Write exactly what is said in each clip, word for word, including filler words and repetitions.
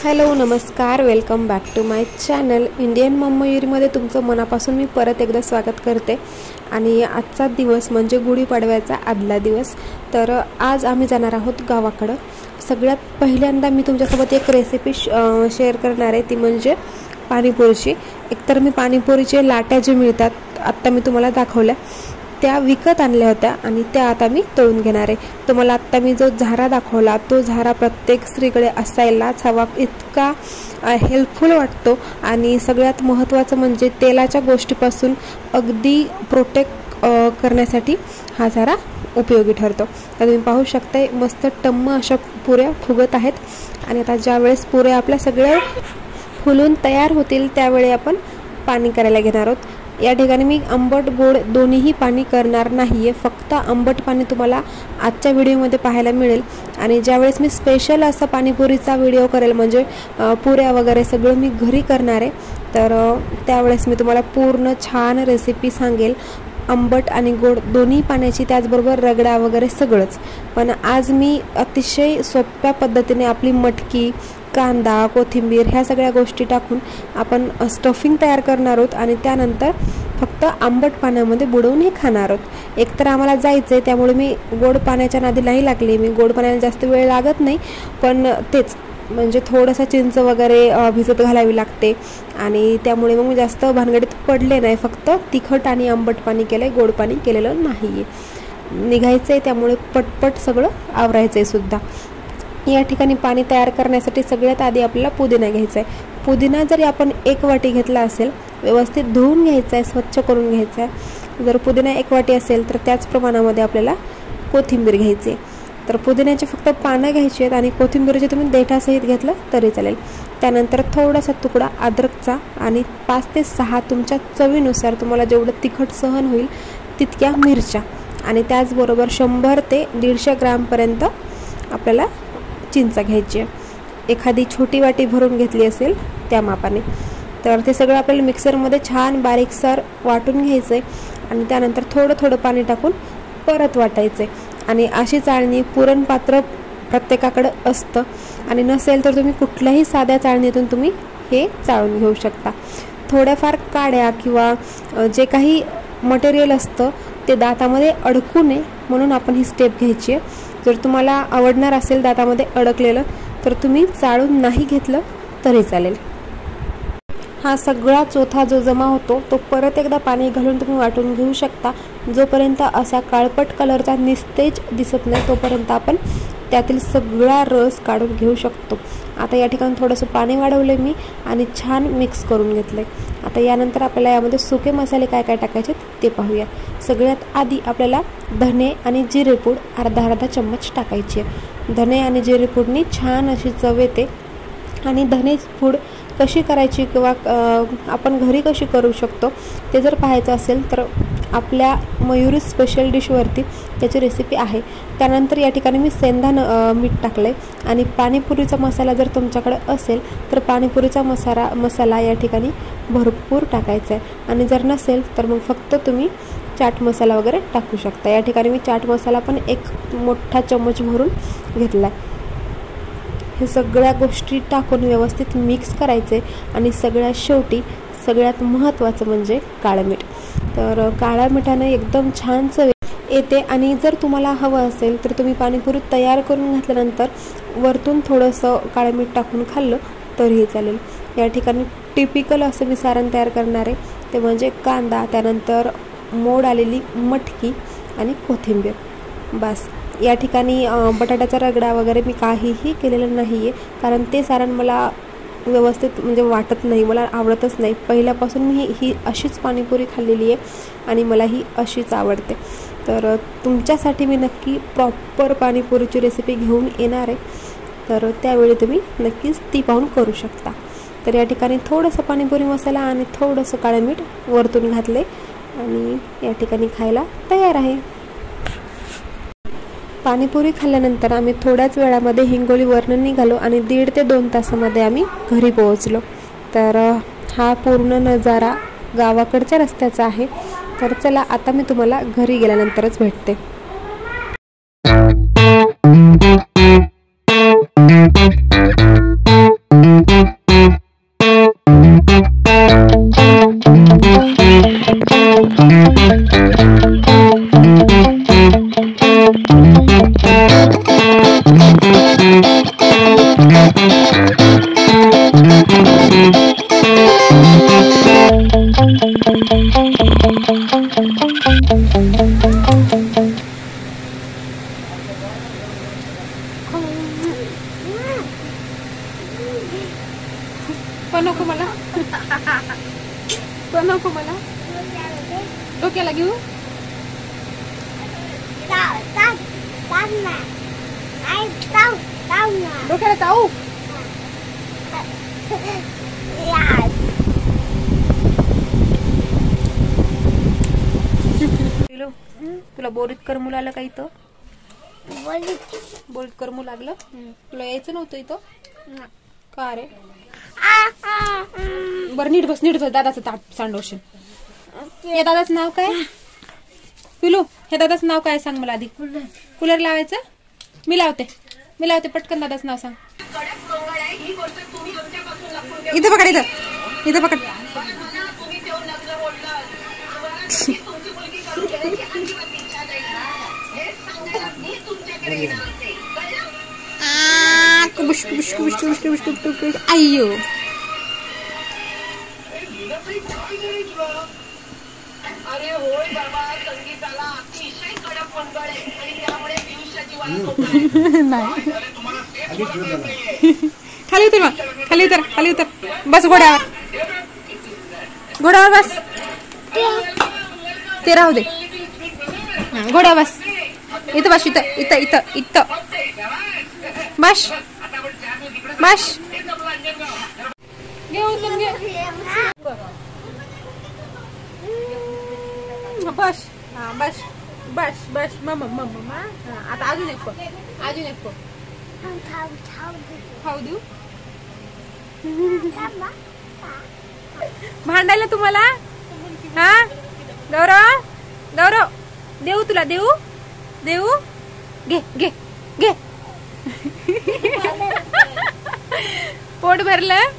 Hello नमस्कार, welcome back to my channel Indian mom मयुरीमध्ये तुमचं मनापासून मी परत एकदा स्वागत करते। आणि आजचा दिवस म्हणजे गुढीपाडव्याचा आदला दिवस। तर आज आम्ही जाणार आहोत गावाकडे। सगळ्यात पहिल्यांदा मी तुमच्यासोबत एक रेसिपी शेअर करणार आहे, ती म्हणजे पाणीपुरीची। एकतर मी पाणीपुरीचे लाट्या जे मिळतात आत्ता मी तुम्हाला दाखवल्या, त्या विकत आणल्या होत्या आणि त्या आता मी तळून घेणार आहे। तुम्हाला आत्ता मी जो झारा दाखवला तो झारा प्रत्येक स्त्रीकडे असायलाच हवा, इतका हेल्पफुल वाटतो। आणि सगळ्यात महत्त्वाचं म्हणजे तेलाच्या गोष्टीपासून अगदी प्रोटेक्ट करण्यासाठी हा झारा उपयोगी ठरतो। तर तुम्ही पाहू शकता मस्त टम्म अशा पुऱ्या फुगत आहेत। आणि आता ज्या वेळेस पुऱ्या आपल्या सगळ्या फुलून तयार होतील त्यावेळी आपण पाणी करायला घेणार आहोत। या ठिकाणी मी आंबट गोड दोन्हीही पाणी करणार नाहीये, फक्त आंबट पाणी तुम्हाला आजच्या व्हिडिओमध्ये पाहायला मिळेल। आणि ज्यावेळेस मी स्पेशल असा पाणीपुरीचा व्हिडिओ करेल, म्हणजे पुऱ्या वगैरे सगळं मी घरी करणार आहे, तर त्यावेळेस मी तुम्हाला पूर्ण छान रेसिपी सांगेल, आंबट आणि गोड दोन्ही पाण्याची, त्याचबरोबर रगडा वगैरे सगळंच। पण आज मी अतिशय सोप्या पद्धतीने आपली मटकी, कांदा, कोथिंबीर ह्या सगळ्या गोष्टी टाकून आपण स्टफिंग तयार करणार आहोत आणि त्यानंतर फक्त आंबट पाण्यामध्ये बुडवून हे खाणार आहोत। एकतर आम्हाला जायचं आहे त्यामुळे मी गोड पाण्याच्या नादी नाही लागले, मी गोड पाण्याला जास्त वेळ लागत नाही, पण तेच म्हणजे थोडंसं चिंच वगैरे भिजत घालावी लागते आणि त्यामुळे मग मी जास्त भानगडीत पडले नाही, फक्त तिखट आणि आंबट पाणी केलं आहे, गोड पाणी केलेलं नाही आहे। निघायचं आहे त्यामुळे पटपट सगळं आवरायचं आहे सुद्धा। या ठिकाणी पाणी तयार करण्यासाठी सगळ्यात आधी आपल्याला पुदिना घ्यायचा आहे। पुदिना जरी आपण एक वाटी घेतला असेल, व्यवस्थित धुवून घ्यायचा आहे, स्वच्छ करून घ्यायचा आहे। जर पुदिना एक वाटी असेल तर त्याच प्रमाणामध्ये आपल्याला कोथिंबीर घ्यायची आहे। तर पुदिन्याचे फक्त पानं घ्यायची आहेत आणि कोथिंबीरचे तुम्ही देठासहित घेतलं तरी चालेल। त्यानंतर थोडासा तुकडा अद्रकचा आणि पाच ते सहा तुमच्या चवीनुसार तुम्हाला जेवढं तिखट सहन होईल तितक्या मिरच्या, आणि त्याचबरोबर शंभर ते दीडशे ग्रामपर्यंत आपल्याला चिंच घ्यायची आहे। एखादी छोटी वाटी भरून घेतली असेल त्या मापाने। तर ते सगळं आपल्याला मिक्सरमध्ये छान बारीकसर वाटून घ्यायचं आहे आणि त्यानंतर थोडं थोडं पाणी टाकून परत वाटायचं आहे। आणि अशी चाळणी पुरणपात्र प्रत्येकाकडे असतं आणि नसेल तर तुम्ही कुठल्याही साध्या चाळणीतून तुम्ही हे चाळून घेऊ शकता। थोड्याफार काड्या किंवा जे काही मटेरियल असतं ते दातामध्ये अडकू नये म्हणून आपण ही स्टेप घ्यायची आहे। जर तुम्हाला आवडणार असेल दातामध्ये अडकलेलं तर तुम्ही चाळून नाही घेतलं तरी चालेल। हा सगळा चोथा जो जमा होतो तो परत एकदा पाणी घालून तुम्ही वाटून घेऊ शकता। जोपर्यंत असा काळपट कलरचा निस्तेज दिसत नाही तोपर्यंत आपण त्यातील सगळा रस काढून घेऊ शकतो। आता या ठिकाणी थोडंसं पाणी वाढवलं मी आणि छान मिक्स करून घेतलं आहे। आता यानंतर आपल्याला यामध्ये सुके मसाले काय काय टाकायचे ते पाहूया। सगळ्यात आधी आपल्याला धने आणि जिरेपूड अर्धा अर्धा चम्मच टाकायची आहे। धने आणि जिरेपूडनी छान अशी चव येते। आणि धने पूड कशी करायची किंवा आपण घरी कशी करू शकतो ते जर पाहायचं असेल तर आपल्या मयुरी स्पेशल डिशवरती त्याची रेसिपी आहे। त्यानंतर या ठिकाणी मी सेंधा मीठ टाकलं आहे आणि पाणीपुरीचा मसाला जर तुमच्याकडे असेल तर पाणीपुरीचा मसाला मसाला या ठिकाणी भरपूर टाकायचा आहे। आणि जर नसेल तर मग फक्त तुम्ही चाट मसाला वगैरे टाकू शकता। या ठिकाणी मी चाट मसाला पण एक मोठा चम्मच भरून घेतला आहे। हे सगळ्या गोष्टी टाकून व्यवस्थित मिक्स करायचे आणि सगळ्यात शेवटी सगळ्यात महत्त्वाचं म्हणजे काळं मीठ। तर काळ्या मिठाने एकदम छान चव येते। आणि जर तुम्हाला हवं असेल तर तुम्ही पाणीपुरी तयार करून घातल्यानंतर वरतून थोडंसं काळं मीठ टाकून खाल्लं तरीही चालेल। या ठिकाणी टिपिकल असं मी सारण तयार करणार आहे, ते म्हणजे कांदा, त्यानंतर मोड आलेली मटकी आणि कोथिंबीर, बस। या ठिकाणी बटाट्याचा रगडा वगैरे मी काहीही केलेलं नाही आहे, कारण ते सारण मला व्यवस्थित म्हणजे वाटत नाही, मला आवडतच नाही। पहिल्यापासून मी ही ही अशीच पाणीपुरी खाल्लेली आहे आणि मला ही अशीच आवडते। तर तुमच्यासाठी मी नक्की प्रॉपर पाणीपुरीची रेसिपी घेऊन येणार आहे, तर त्यावेळी तुम्ही नक्कीच ती पाहून करू शकता। तर या ठिकाणी थोडंसं पाणीपुरी मसाला आणि थोडंसं काळं मीठ वरतून घातले आणि या ठिकाणी खायला तयार आहे। पाणीपुरी खाल्ल्यानंतर आम्ही थोड्याच वेळामध्ये हिंगोलीवरून निघालो आणि दीड ते दोन तासामध्ये आम्ही घरी पोहोचलो। तर हा पूर्ण नजारा गावाकडच्या रस्त्याचा आहे। तर चला आता मी तुम्हाला घरी गेल्यानंतरच भेटते। तो नको मला, तो नको मला. डोक्याला घेऊ. डोक्याला चावू. तुला बोरीत करमू लागलं का इथं? बोरीत करमू लागलं. तुला यायचं नव्हतं इथं का रे? बरं नीट बस, नीट बस. दादाचं ताट सांडवशील. या दादाचं नाव काय पिलू? हे दादाचं नाव काय सांग मला आधी. कूलर लावायचं. मी लावते, मी लावते. पटकन दादाचं नाव सांग. इथं पकड, इथं इथं पकड. कुबुश कुबुश कुबुश कुबुश कुबुश कुबुश. अय्यो. अरे होय बाबा, संगीताला अतिशय कडक मंडळ आहे आणि त्यामुळे दिवसाची जीवाला नाही. खाली उतर मग, खाली उतर, खाली उतर. बस घोड्यावर, घोड्यावर बस. ते राहू दे. घोड्यावर बस. इथं बस, इथं इथं इथं इथं बस, बस. घेऊन घे. बस. हा बस बस बस. Mamma mamma. आता अजून एक पण, अजून एक पण खाऊ देऊ. भांडायला तुम्हाला. हा गौरव, गौरव देऊ तुला, देऊ देऊ. घे घे घे. पोट भरलं.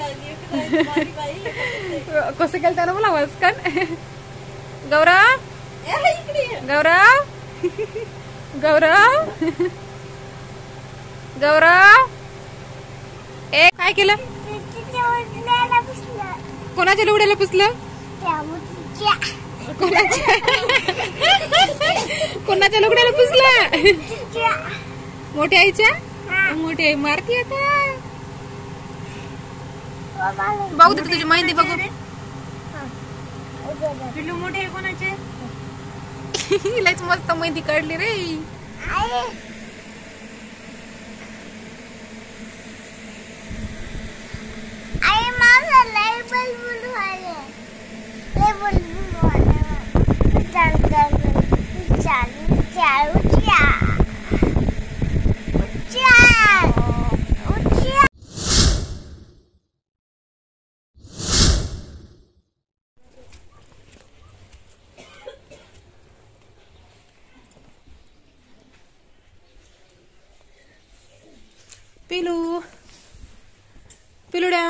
कसं केलं ना मला वस्कन. गौरव, गौरव, गौरव, गौरव. ए काय केलं? कोणाच्या लुगड्याला पुसलं? कोणाच्या कोणाच्या लुगड्याला पुसलं? मोठ्या आईच्या. मोठी आई मारती आता. बघू दे तुझी मेहंदी बघू. पिल्लू मोठे कोणाचे? लयच मस्त मेहंदी काढली रे. पिलू, पिलुड्या.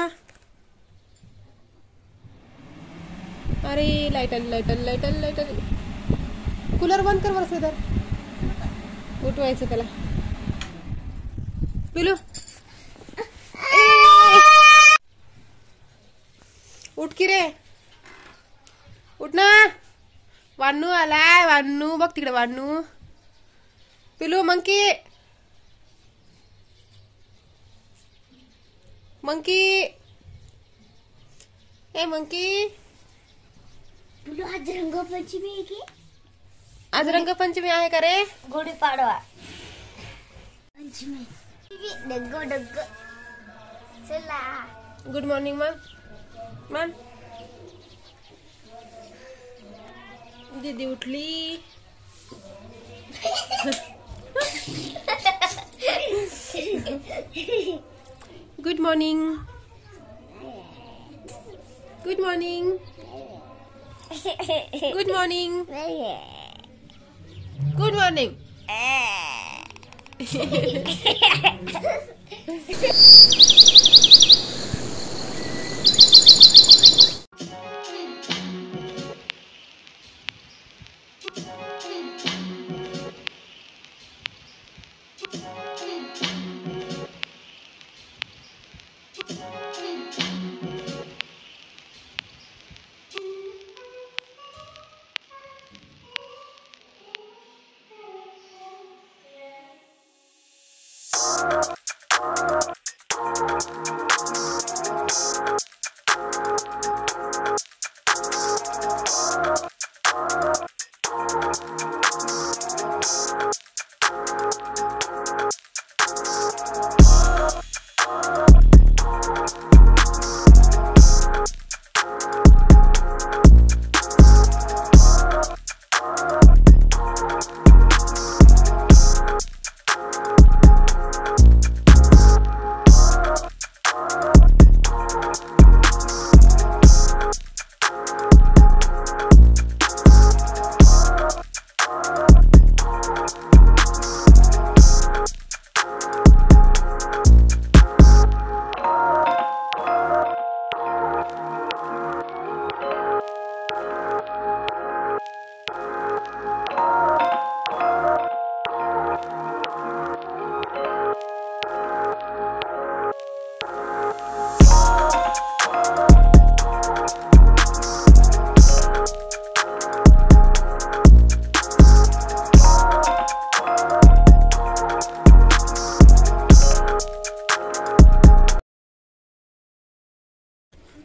अरे लाईट आली, लाईट आली, लाईट आली, लाईट आली. कूलर बंद कर बरं तर. उठवायचं त्याला. पिलू उठ की रे, उठ ना. वान्नू आलाय, वान्नू बघ तिकडे. वान्नू. पिलू मंकी, मंकी. ए मंकी. आज रंगपंचमी आहे की? आज रंगपंचमी आहे का रे? गुढीपाडवा पंचमी. डग्ग डग्ग. चला. Good morning ma'am. मॅम दीदी उठली. Good morning. Good morning. Good morning. Good morning.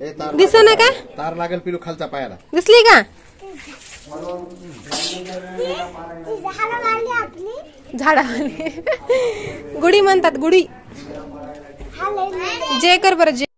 दिस ना का तार लागेल पिलू खालचा पायाला. दिसली का? झाडावाली गुढी म्हणतात गुढी. जे कर बरं जे.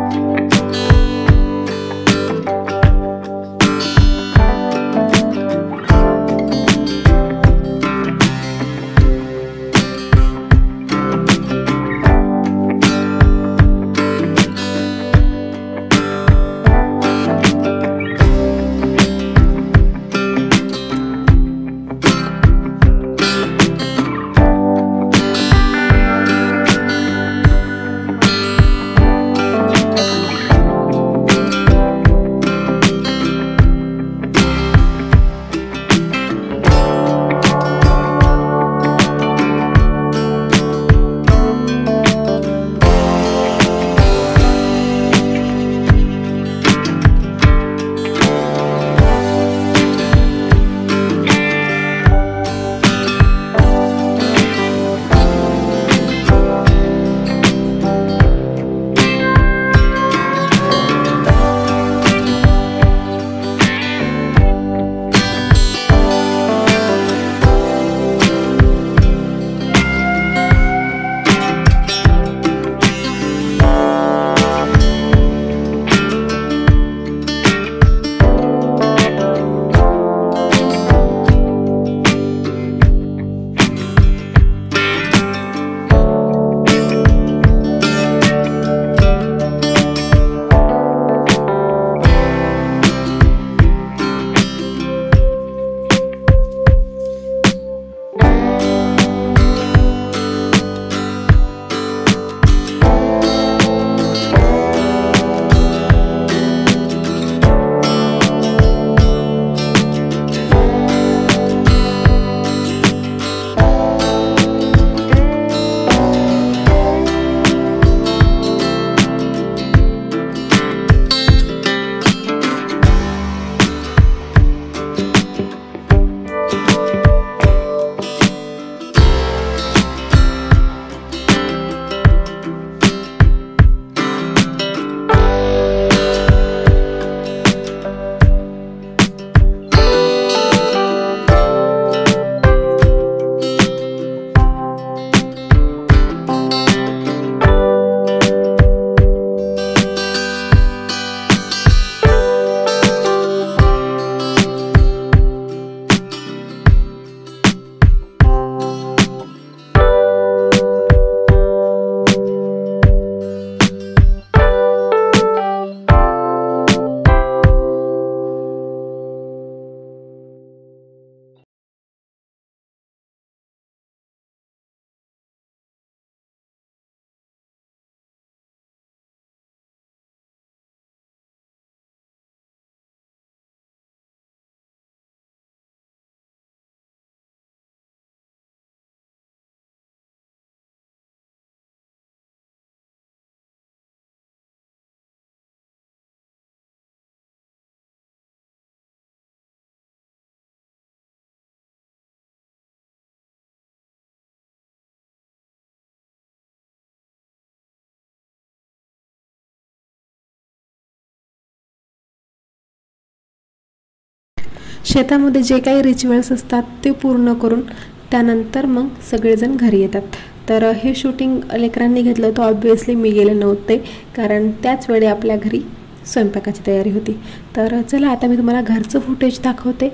शेतामध्ये जे काही रिच्युअल्स असतात ते पूर्ण करून त्यानंतर मग सगळेजण घरी येतात. तर हे शूटिंग लेकरांनी घेतलं होतं. ऑब्वियसली मी गेले नव्हते कारण त्याच वेळी आपल्या घरी स्वयंपाकाची तयारी होती. तर चला आता मी तुम्हाला घरचं फुटेज दाखवते.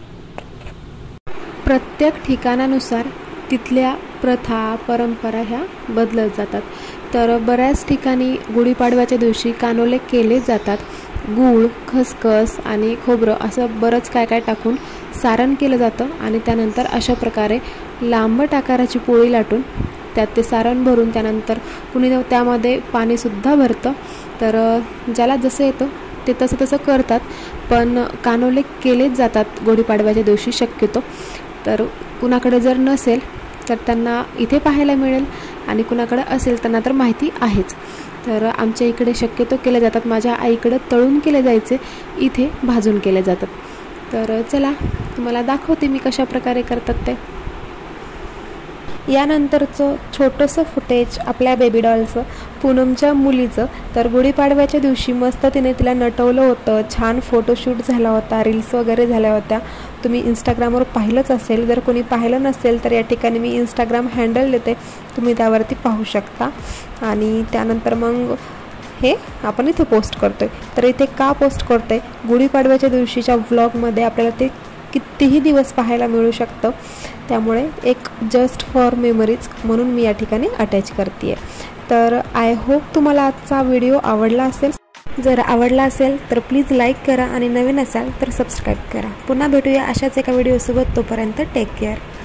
प्रत्येक ठिकाणानुसार तिथल्या प्रथा परंपरा ह्या बदलत जातात. तर बऱ्याच ठिकाणी गुढीपाडव्याच्या दिवशी कानोले केले जातात. गूळ, खसखस आणि खोबरं असं बरंच काय काय टाकून सारण केलं जातं आणि त्यानंतर अशा प्रकारे लांबट आकाराची पोळी लाटून त्यात ते सारण भरून त्यानंतर कुणी त्यामध्ये पाणीसुद्धा भरतं. तर ज्याला जसं येतं ते तसं तसं करतात. पण कानोले केलेच जातात गुढीपाडव्याच्या दिवशी शक्यतो. तर कुणाकडे जर नसेल तर त्यांना इथे पाहायला मिळेल आणि कुणाकडे असेल त्यांना तर माहिती आहेच. तर आमच्या इकडे शक्यतो केले जातात. माझ्या आईकडे तळून केले जायचे, इथे भाजून केले जातात. तर चला तुम्हाला दाखवते मी कशा प्रकारे करतात ते. यानंतरचं छोटंसं फुटेज आपल्या बेबी डॉलचं, पूनमच्या मुलीचं. तर गुढीपाडव्याच्या दिवशी मस्त तिने तिला नटवलं होतं, छान फोटोशूट झाला होता, रील्स वगैरे झाल्या होत्या. तुम्ही इंस्टाग्रामवर पाहिलंच असेल, जर कोणी पाहिलं नसेल तर या ठिकाणी मी इंस्टाग्राम हँडल देते, तुम्ही त्यावरती पाहू शकता. आणि त्यानंतर मग हे आपण इथे पोस्ट करतोय. तर इथे का पोस्ट करतोय, गुढीपाडव्याच्या दिवशीच्या व्लॉगमध्ये आपल्याला ते कितीही दिवस पाहायला मिळू शकतं, त्यामुळे एक जस्ट फॉर मेमरीज म्हणून मी या ठिकाणी अटॅच करते आहे. तर आय होप तुम्हाला आजचा व्हिडिओ आवडला असेल. जर आवडला असेल तर प्लीज लाईक करा आणि नवीन असाल तर सबस्क्राईब करा. पुन्हा भेटूया अशाच एका व्हिडिओसोबत. तोपर्यंत टेक केअर.